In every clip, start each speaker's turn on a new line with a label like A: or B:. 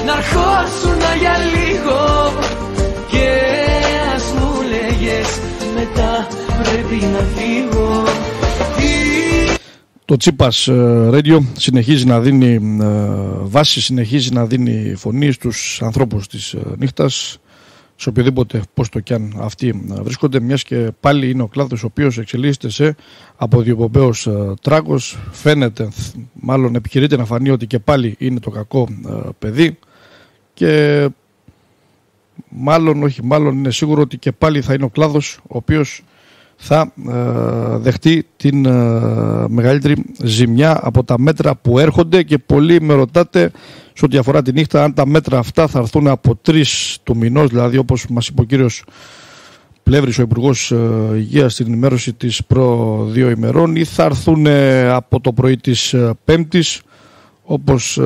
A: να αρχώσουν για λίγο. Και ας μου λέγες μετά πρέπει να φύγω.
B: Το Τσίπας Radio συνεχίζει να δίνει βάση, συνεχίζει να δίνει φωνή στους ανθρώπους της νύχτας, σε οποιοδήποτε πόστο κι αν αυτοί βρίσκονται, μιας και πάλι είναι ο κλάδος ο οποίος εξελίσσεται σε αποδιοπομπαίος τράγος. Φαίνεται, μάλλον επιχειρείται να φανεί ότι και πάλι είναι το κακό παιδί και μάλλον είναι σίγουρο ότι και πάλι θα είναι ο κλάδος ο οποίος θα δεχτεί την μεγαλύτερη ζημιά από τα μέτρα που έρχονται. Και πολλοί με ρωτάτε σε ό,τι αφορά τη νύχτα αν τα μέτρα αυτά θα έρθουν από 3 του μηνός, δηλαδή όπως μας είπε ο κύριος Πλεύρης, ο Υπουργός Υγείας στην ενημέρωση της προ 2 ημερών, ή θα έρθουν από το πρωί της Πέμπτης, όπως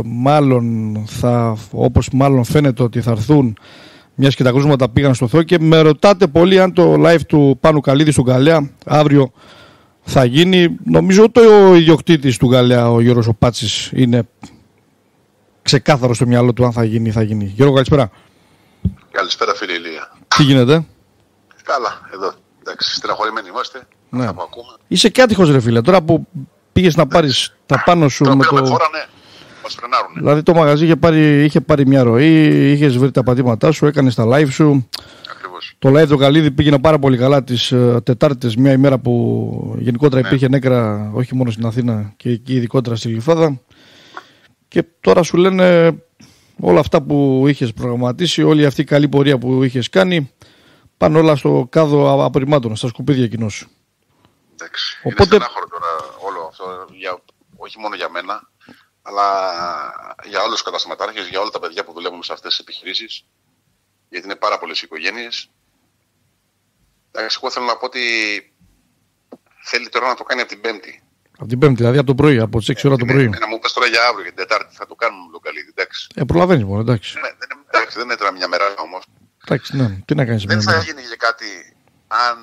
B: μάλλον φαίνεται ότι θα έρθουν, μιας και τα κρούσματα πήγαν στο Θεό. Και με ρωτάτε πολύ αν το live του Πάνου Καλίδη στον Γκαλέα αύριο θα γίνει. Νομίζω ότι ο ιδιοκτήτης του Γκαλέα, ο Γιώργος ο Πάτσης, είναι ξεκάθαρο στο μυαλό του αν θα γίνει ή θα γίνει. Γιώργο, καλησπέρα.
C: Καλησπέρα, φίλε Ηλία.
B: Τι γίνεται?
C: Καλά, εδώ. Εντάξει, στεναχωρημένοι είμαστε.
B: Ναι.
C: Θα μου ακούμε.
B: Είσαι και άτυχος, ρε φίλε. Τώρα που πήγες να πάρεις τα πάνω σου
C: τώρα
B: με το.
C: Φορά, ναι. Μας φρενάρουνε.
B: Δηλαδή το μαγαζί είχε πάρει μια ροή, είχες βρει τα πατήματά σου, έκανες τα live σου.
C: Ακριβώς.
B: Το live του Καλίδη πήγαινε πάρα πολύ καλά τις Τετάρτες, μια ημέρα που γενικότερα υπήρχε νέκρα, όχι μόνο στην Αθήνα και εκεί ειδικότερα στη Γλυφάδα. Και τώρα σου λένε όλα αυτά που είχες προγραμματίσει, όλη αυτή η καλή πορεία που είχες κάνει, πάνε όλα στο κάδο απορριμμάτων, στα σκουπίδια κοινώς.
C: Εντάξει.
B: Οπότε...
C: Είναι στενάχωρο τώρα όλο αυτό, όχι μόνο για μένα, αλλά για όλους τους καταστηματάρχες, για όλα τα παιδιά που δουλεύουν σε αυτές τις επιχειρήσεις, γιατί είναι πάρα πολλές οικογένειες. Εντάξει, εγώ θέλω να πω ότι θέλει τώρα να το κάνει από την Πέμπτη.
B: Από την Πέμπτη, δηλαδή από το πρωί, από τις 6 ώρα το πρωί.
C: Να μου πες τώρα για αύριο, για την Τετάρτη, θα το κάνουμε με τον Καλίδη, εντάξει.
B: Προλαβαίνεις μόνο, εντάξει.
C: Εντάξει, δεν έτρα μια μέρα όμως.
B: Εντάξει, ναι, τι να κάνεις.
C: Δεν θα γίνει για κάτι αν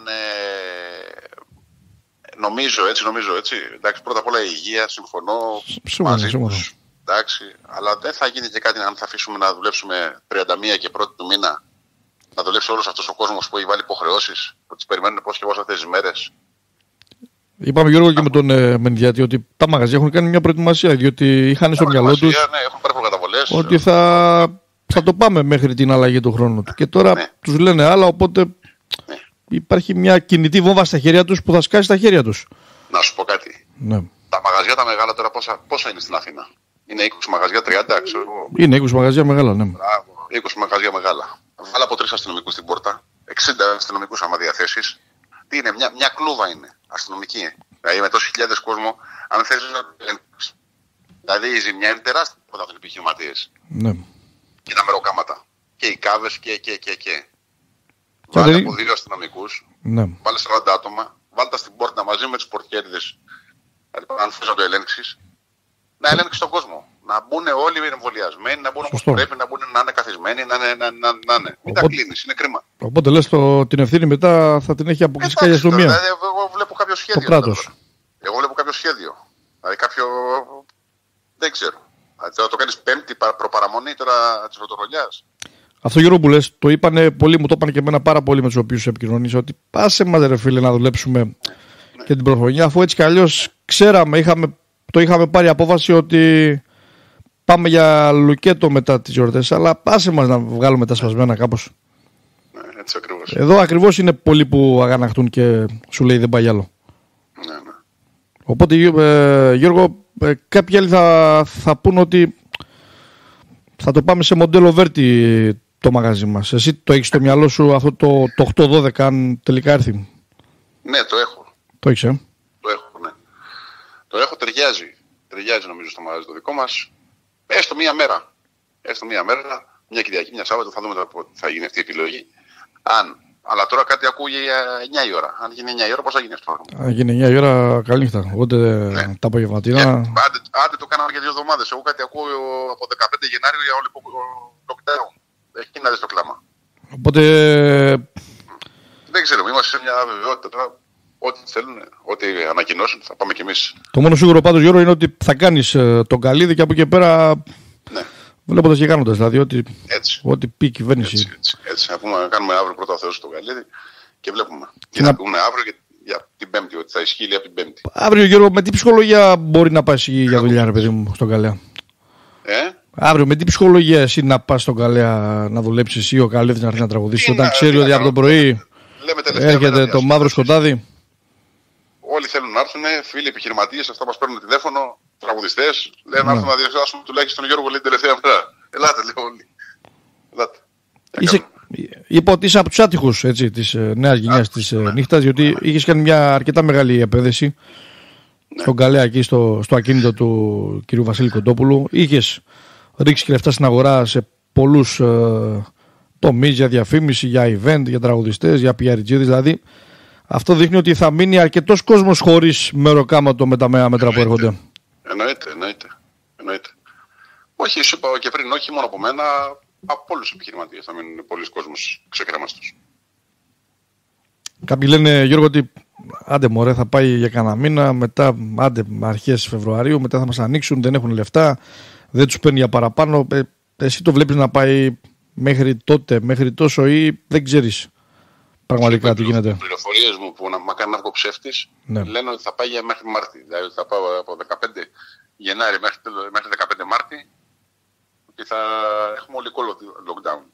C: νομίζω έτσι. Εντάξει, πρώτα απ' όλα η υγεία, συμφωνώ μαζί τους. Εντάξει, αλλά δεν θα γίνει και κάτι αν θα αφήσουμε να δουλέψουμε 31 και 1η του μήνα. Να δουλέψει όλος αυτός ο κόσμος που έχει βάλει υποχρεώσεις, που τις περιμένουν πώς και πώς αυτές τις μέρες.
B: Είπαμε, Γιώργο, και με τον Μενδιάτη ότι τα μαγαζιά έχουν κάνει μια προετοιμασία, διότι είχαν στο μυαλό τους,
C: ναι, έχουν πάρει προκαταβολές,
B: ότι θα το πάμε μέχρι την αλλαγή του χρόνου του. Και τώρα τους λένε άλλα, οπότε υπάρχει μια κινητή βόμβα στα χέρια τους που θα σκάσει στα χέρια τους.
C: Να σου πω κάτι.
B: Ναι.
C: Τα μαγαζιά τα μεγάλα τώρα πόσα είναι στην Αθήνα? Είναι 20 μαγαζιά, 30, ξέρω εγώ.
B: Είναι 20 μαγαζιά μεγάλα, ναι.
C: 20 μαγαζιά μεγάλα. Βάλα από 3 αστυνομικούς στην πόρτα, 60 αστυνομικούς άμα διαθέσεις. Τι είναι, μια κλούβα είναι αστυνομική. Δηλαδή με τόσους χιλιάδες κόσμο, αν θες να το ελέγξεις. Δηλαδή η ζημιά είναι τεράστια από τα επιχειρηματίες.
B: Ναι.
C: Και τα μεροκάματα. Και οι κάβες και. Βάλε από 2 αστυνομικούς,
B: ναι.
C: Βάλε 40 άτομα, βάλτε τα στην πόρτα μαζί με τους πορτιέριδες. Δηλαδή, αν θες να το ελέγξεις, να ελέγξεις τον κόσμο. Να μπουν όλοι εμβολιασμένοι, να μπουν όπως πρέπει, να μπουν να είναι καθισμένοι, να είναι. Μην τα κλείνεις, είναι κρίμα.
B: Οπότε λες την ευθύνη μετά θα την έχει αποκλειστικά η αστυνομία.
C: Δηλαδή, εγώ βλέπω κάποιο σχέδιο.
B: Το κράτος.
C: Εγώ βλέπω κάποιο σχέδιο. Δηλαδή κάποιο. Δεν ξέρω. Δηλαδή, τώρα το κάνεις Πέμπτη προπαραμονή τώρα της πρωτοχρονιάς. Αυτό,
B: Γιώργο, που λες, το είπανε πολλοί, μου το είπαν και εμένα πάρα πολύ με τους οποίους επικοινωνήσα, ότι πάσε μας ρε φίλε να δουλέψουμε και την πρωτοχρονιά, αφού έτσι κι αλλιώς ξέραμε, το είχαμε πάρει απόφαση ότι πάμε για λουκέτο μετά τις γιορτές, αλλά πάσε μας να βγάλουμε τα σπασμένα κάπως.
C: Ναι, έτσι ακριβώς.
B: Εδώ ακριβώς είναι πολλοί που αγαναχτούν και σου λέει δεν πάει άλλο.
C: Ναι.
B: Οπότε, Γιώργο, κάποιοι άλλοι θα πούν ότι θα το πάμε σε μοντέλο Βέρτη το μαγαζί μας. Εσύ το έχεις στο μυαλό σου αυτό το 8-12 αν τελικά έρθει?
C: Ναι, το έχω.
B: Το έχεις,
C: Το έχω, ναι. Το έχω, ταιριάζει. Ταιριάζει νομίζω στο μαγαζί το δικό μας. Έστω μία μέρα. Μια Κυριακή, μια Σάββατο, θα δούμε τι θα γίνει αυτή η επιλογή. Αλλά τώρα κάτι ακούγει 9 η ώρα. Αν γίνει 9 η ώρα, πώς θα γίνει αυτό?
B: Αν γίνει 9 η ώρα, καλή νύχτα. Οπότε τα απογευματινά.
C: Άντε το κάναμε για 2 εβδομάδες. Εγώ κάτι ακούω από 15 Γενάριο για όλο το lockdown. Εκεί να δεις το κλάμα.
B: Οπότε.
C: Δεν ξέρω, είμαστε σε μια αβεβαιότητα τώρα. Ό,τι θέλουν, ό,τι ανακοινώσουν, θα πάμε κι εμείς.
B: Το μόνο σίγουρο πάντως, Γιώργο, είναι ότι θα κάνεις τον Καλίδη και από εκεί πέρα.
C: Ναι.
B: Βλέποντας και κάνοντας, δηλαδή ό,τι πει η κυβέρνηση.
C: Έτσι. Να κάνουμε αύριο πρώτα Θεός στο Γαλλίδι και βλέπουμε. Και να πούμε αύριο για την Πέμπτη, ότι θα ισχύει από την Πέμπτη.
B: Αύριο, Γιώργο, με τι ψυχολογία μπορεί να πας για δουλειά, ρε παιδί μου, στον Καλέα? Αύριο, με τι ψυχολογία εσύ να πας στον Καλέα να δουλέψεις ή ο Καλέδης να έρθει να τραγουδήσει, όταν ξέρει ότι από το πρωί έρχεται το μαύρο σκοτάδι?
C: Όλοι θέλουν να έρθουν, φίλοι επιχειρηματίες, αυτά μας παίρνουν τηλέφωνο, τραγουδιστές, λένε να έρθουν να διασκεδάσουν τουλάχιστον Γιώργο, λέει την τελευταία μέρα. Ελάτε, λέω όλοι. Ελάτε.
B: Είπα ότι είσαι από τους άτυχους της νέας γενιάς της νύχτας, διότι είχες κάνει μια αρκετά μεγάλη επένδυση στον Καλέα εκεί στο ακίνητο του κ. Βασίλη Κοντόπουλου. Είχες ρίξει και λεφτά στην αγορά σε πολλούς τομείς, για διαφήμιση, για event, για τραγουδιστές, για PRG, δηλαδή. Αυτό δείχνει ότι θα μείνει αρκετός κόσμος χωρίς μεροκάματο με τα μέτρα που έρχονται.
C: Εννοείται. Όχι, σου είπα και πριν, όχι μόνο από μένα, από όλους τους επιχειρηματίες θα μείνουν πολλοί κόσμος ξεκρέμαστος.
B: Κάποιοι λένε, Γιώργο, ότι άντε μωρέ, θα πάει για κανένα μήνα, μετά άντε αρχές Φεβρουαρίου, μετά θα μας ανοίξουν, δεν έχουν λεφτά, δεν τους παίρνει για παραπάνω. Εσύ το βλέπεις να πάει μέχρι τότε, μέχρι τόσο, ή δεν ξέρεις πραγματικά τι γίνεται?
C: Οι πληροφορίες μου που να κάνει να βγω ψεύτης, λένε ότι θα πάει για μέχρι Μάρτι. Δηλαδή θα πάω από 15 Γενάρη μέχρι 15 Μάρτι και θα έχουμε ολικό lockdown.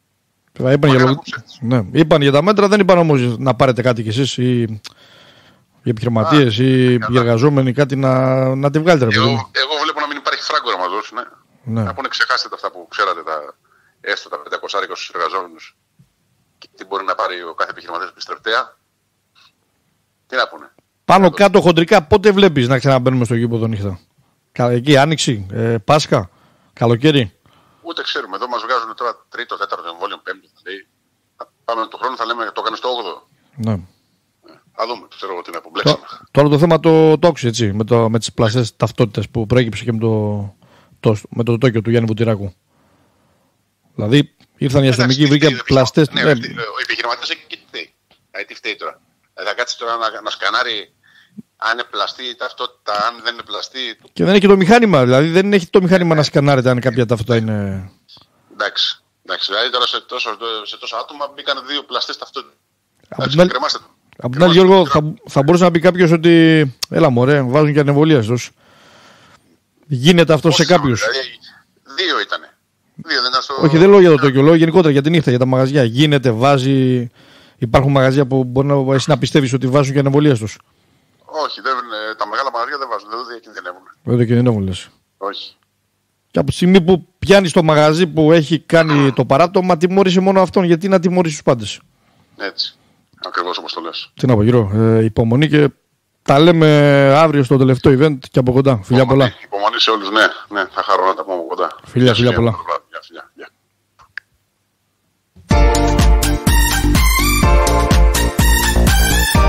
B: Είπαν για τα μέτρα, δεν είπαν όμως να πάρετε κάτι κι εσείς, ή οι επιχειρηματίες ή οι εργαζόμενοι κάτι να τη βγάλετε.
C: Εγώ βλέπω να μην υπάρχει φράγκο να μας δώσουν. Να πούνε ξεχάστε τα αυτά που ξέρατε, έστω τα 500 στους εργαζόμενους, και τι μπορεί να πάρει ο κάθε επιχειρηματίας επιστρεπτέα. Τι να πούνε.
B: Πάνω κάτω χοντρικά πότε βλέπεις να ξαναμπαίνουμε στο γήπεδο νύχτα? Εκεί Άνοιξη, Πάσχα, καλοκαίρι?
C: Ούτε ξέρουμε. Εδώ μας βγάζουν τώρα τρίτο, τέταρτο εμβόλιο, πέμπτο. Δηλαδή, πάμε τον χρόνο, θα λέμε το έκανε στο 8ο.
B: Ναι.
C: Θα δούμε, ξέρω εγώ τι να απομπλέξαμε.
B: Τώρα το θέμα το τόξι, έτσι, με τις πλαστές ταυτότητες που προέκυψε και με το Τόκιο του Γιάννη Βουτυράκου. Δηλαδή, ήρθαν οι αστυνομικοί, βρήκαν πλαστές.
C: Ναι, ο επιχειρηματίας εκεί τι φταίει τώρα? Θα κάτσει τώρα να σκανάρει αν είναι πλαστή η ταυτότητα, αν δεν είναι πλαστή.
B: Και δεν έχει το μηχάνημα, δηλαδή δεν έχει το μηχάνημα να σκανάρεται αν κάποια ταυτότητα είναι.
C: Εντάξει. Δηλαδή τώρα σε τόσα άτομα μπήκαν 2 πλαστές ταυτότητες.
B: Από την άλλη, Γιώργο, θα μπορούσε να πει κάποιος ότι έλα μωρέ, βάζουν και ανεμβολίαστος. Γίνεται αυτό σε κάποιους?
C: Δηλαδή, 2 ήτανε. 2 δεν ήταν στο...
B: Όχι, δεν λέω για το Τόκιο, λέω γενικότερα για τη νύχτα, για τα μαγαζιά. Γίνεται, βάζει. Υπάρχουν μαγαζιά που μπορεί εσύ να πιστεύεις ότι βάζουν και ανεμβολίαστος?
C: Όχι, τα μεγάλα μαγαζιά δεν βάζουν, δεν διακινδυνεύουν.
B: Δεν διακινδυνεύουν, λες?
C: Όχι.
B: Και από τη στιγμή που πιάνει το μαγαζί που έχει κάνει το παράτομα, τιμώρησε μόνο αυτόν. Γιατί να τιμωρήσει τους πάντες?
C: Έτσι. Ακριβώς όπως το λες.
B: Τι να πω, γύρω. Υπομονή και τα λέμε αύριο στο τελευταίο event και από κοντά. Φιλιά πολλά.
C: Υπομονή σε όλους, ναι. Θα χαρώ να τα πούμε από κοντά.
B: Φιλιά πολλά.
C: Φιλιά.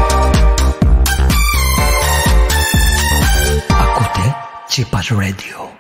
A: Ακούτε Τσίπας Radio.